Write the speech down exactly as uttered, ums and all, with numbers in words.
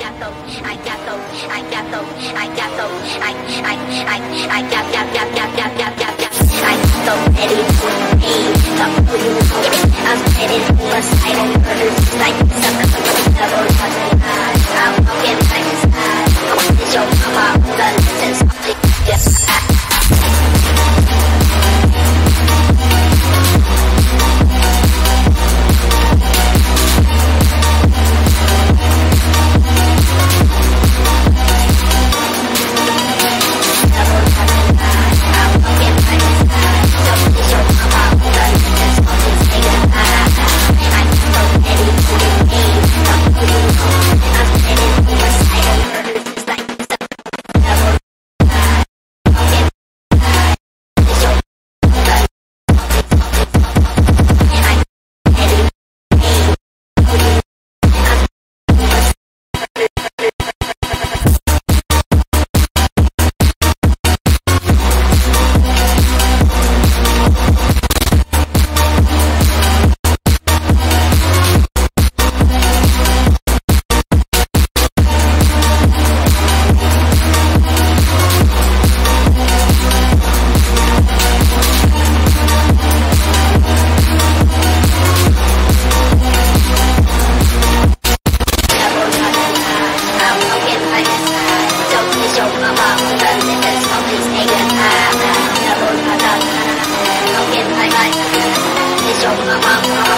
got those, I got those, I got those, I got those, I, I, I, I got, got, got, got, got, got, got, got. I got those ready to me. Come to you, I'm headed to a side and curves like sucker. Double touching eyes, I'm walking like a side. It's your mama, the lessons of the yes. It's your mama.